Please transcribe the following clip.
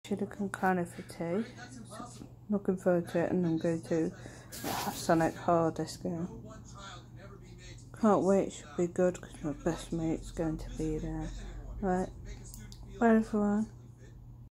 Chillie concarnie for tea. Looking forward to it, and I'm going to Sonic hard disk game. Can't wait, should be good because my best mate's going to be there. Right, bye everyone.